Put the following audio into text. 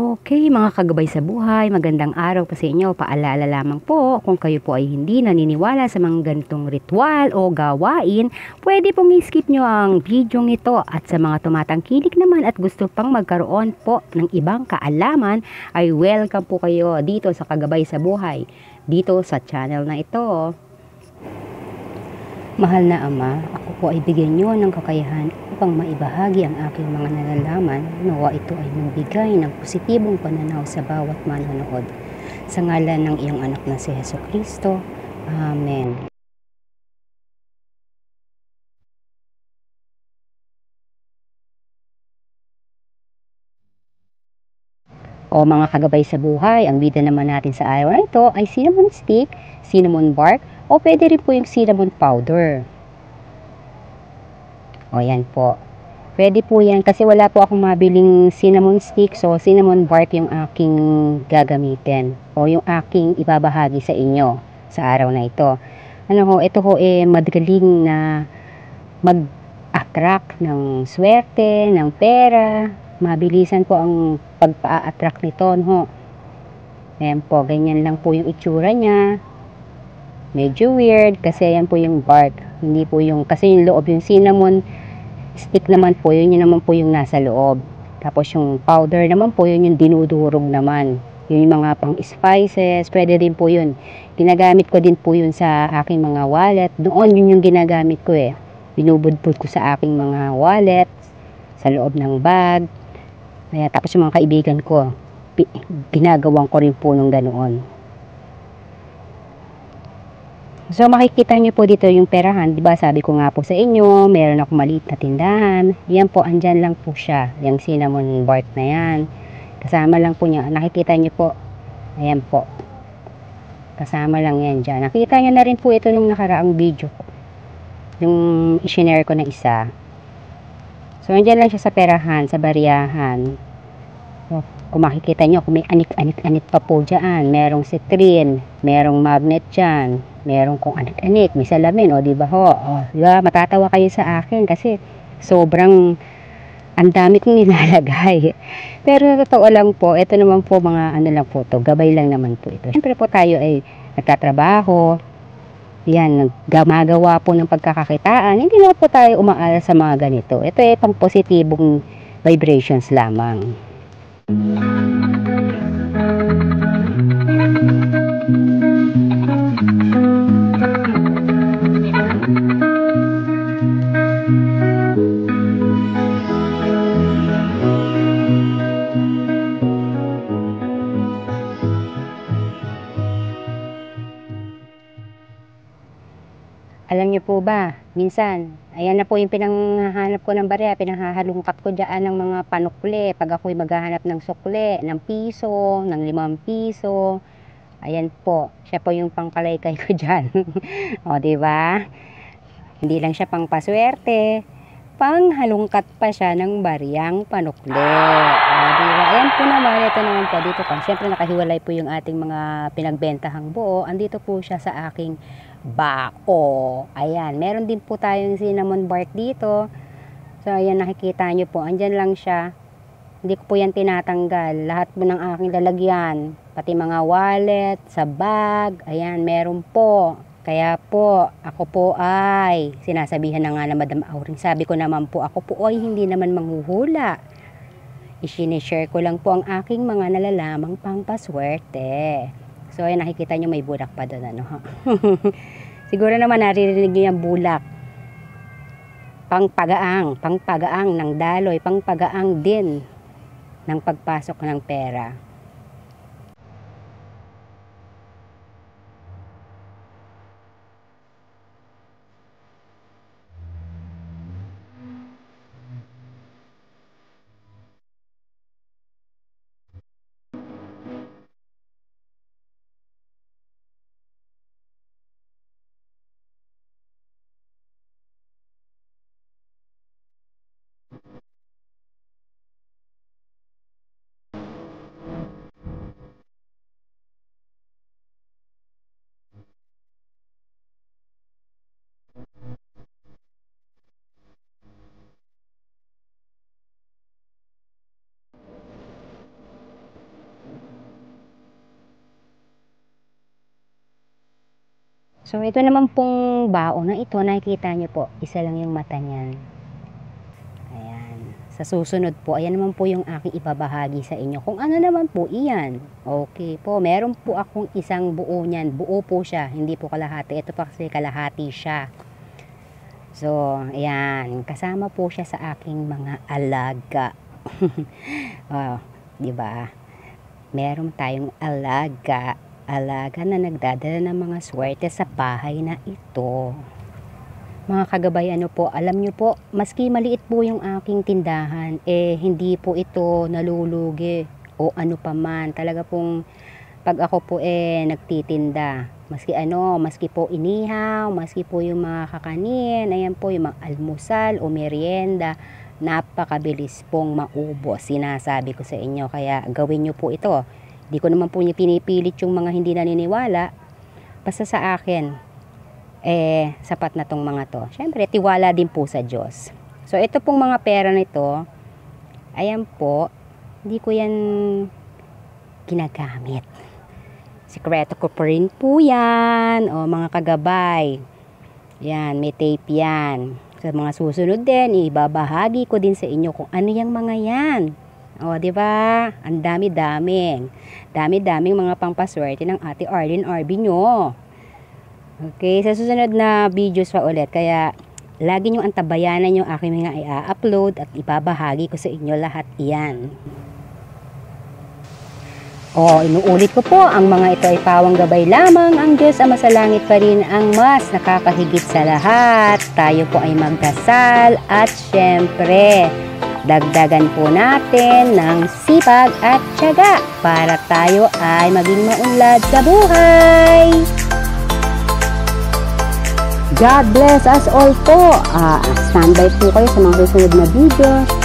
Okay, mga kagabay sa buhay, magandang araw po sa inyo. Paalala lamang po, kung kayo po ay hindi naniniwala sa mga ganitong ritual o gawain, pwede pong i-skip nyo ang video ito. At sa mga tumatangkilik naman at gusto pang magkaroon po ng ibang kaalaman, ay welcome po kayo dito sa Kagabay sa Buhay, dito sa channel na ito. Mahal na Ama, ako po ay bigyan niyo ng kakayahan upang maibahagi ang aking mga nalalaman. Nawa ito ay magbigay ng positibong pananaw sa bawat manonood. Sa ngalan ng iyong anak na si Jesucristo. Amen. O mga kagabay sa buhay, ang bida naman natin sa araw na ito ay cinnamon stick, cinnamon bark, o pwede rin po yung cinnamon powder. O yan po. Pwede po yan kasi wala po akong mabiling cinnamon stick, so cinnamon bark yung aking gagamitin o yung aking ibabahagi sa inyo sa araw na ito. Ano ho, ito ho magaling na mag-attract ng swerte, ng pera. Mabilisan po ang pagpa-attract nito, ho. Ayan po, ganyan lang po yung itsura niya. Medyo weird kasi yan po yung bark. Hindi po yung, kasi yung loob yung cinnamon stick naman po, yun naman po yung nasa loob. Tapos yung powder naman po, yun yung dinudurog naman. Yun yung mga pang spices, pwede din po yun. Ginagamit ko din po yun sa aking mga wallet. Doon yun yung ginagamit ko Binubudbud ko sa aking mga wallet, sa loob ng bag. Kaya, tapos yung mga kaibigan ko, ginagawan ko rin po nung ganoon. So makikita niyo po dito yung perahan, 'di ba? Sabi ko nga po sa inyo, meron akong maliit na tindahan. Yan po, andyan lang po siya, yung cinnamon bark na yan. Kasama lang po niya. Nakikita niyo po. Ayan po. Kasama lang yan diyan. Nakita niyo na rin po ito nung nakaraang video. Yung i-share ko na isa. So andyan lang siya sa perahan, sa bariyahan. So, kung makikita nyo, kung may anit-anit pa po dyan, merong citrine, merong magnet dyan, merong kung anit-anit, may salamin, di ba ho? Diba, matatawa kayo sa akin kasi sobrang ang dami kong nilalagay. Pero totoo lang po, ito naman po mga ano lang po to, gabay lang naman po ito. Siyempre po tayo ay nagtatrabaho, yan, gumagawa po ng pagkakakitaan, hindi na po tayo umaaral sa mga ganito. Ito ay pang positibong vibrations lamang. Alam niyo po ba, minsan, ayan na po yung pinanghahanap ko ng barya, pinanghahalungkat ko dyan ng mga panukli. Pag ako'y maghahanap ng sukli, ng piso, ng 5 piso, ayan po, siya po yung pangkalaykay ko dyan. O, diba? Hindi lang siya pang paswerte, panghalungkat pa siya ng baryang panukli. O, diba? Ayan po naman, ito naman po, dito po. Siyempre nakahiwalay po yung ating mga pinagbentahang buo. Andito po siya sa aking bao. Ayan, meron din po tayong cinnamon bark dito. So, ayan, nakikita nyo po. Andyan lang siya. Hindi ko po yan tinatanggal. Lahat po ng aking lalagyan. Pati mga wallet, sa bag. Ayan, meron po. Kaya po, ako po ay, sinasabihan na nga na Madam Auring. Sabi ko naman po, ako po ay hindi naman manghuhula. I-share ko lang po ang aking mga nalalamang pampaswerte. So, ayan, nakikita nyo may bulak pa doon, ano, ha? Siguro naman naririnig nyo yung bulak. Pangpagaang ng daloy, pangpagaang din ng pagpasok ng pera. So, ito naman pong baon na ito, nakikita nyo po, isa lang yung mata niyan. Ayan. Sa susunod po, ayan naman po yung aking ibabahagi sa inyo. Kung ano naman po, iyan. Okay po, meron po akong isang buo niyan. Buo po siya, hindi po kalahati. Ito pa kasi kalahati siya. So, ayan. Kasama po siya sa aking mga alaga. Oh, diba? Meron tayong alaga. Alaga na nagdadala ng mga swerte sa bahay na ito. Mga kagabay, ano po, alam nyo po, maski maliit po yung aking tindahan, hindi po ito nalulugi o ano pa man. Talaga pong pag ako po nagtitinda, maski po inihaw, maski po yung mga kakanin, ayan po yung mga almusal o merienda, napakabilis pong maubos. Sinasabi ko sa inyo, kaya gawin nyo po ito. Di ko naman po niya pinipilit yung mga hindi naniniwala. Basta sa akin, sapat na tong mga to. Siyempre, tiwala din po sa Diyos. So, ito pong mga pera nito, ayan po, hindi ko yan ginagamit. Sikreto ko pa rin po yan. O, mga kagabay. Yan, may tape yan. Sa mga susunod din, ibabahagi ko din sa inyo kung ano yung mga yan. O, di ba? Ang dami-daming mga pangpaswerte ng Ate Arlene RB nyo. Okay, sa susunod na videos pa ulit. Kaya, lagi nyo antabayanan yung aking mga i-upload at ibabahagi ko sa inyo lahat iyan. O, inuulit ko po, ang mga ito ay pawang gabay lamang. Ang Diyos Ama sa langit pa rin ang mas nakakahigit sa lahat. Tayo po ay magdasal at syempre, dagdagan po natin ng sipag at tiyaga para tayo ay maging maunlad sa buhay. God bless us all po. Standby po kayo sa mga susunod na video.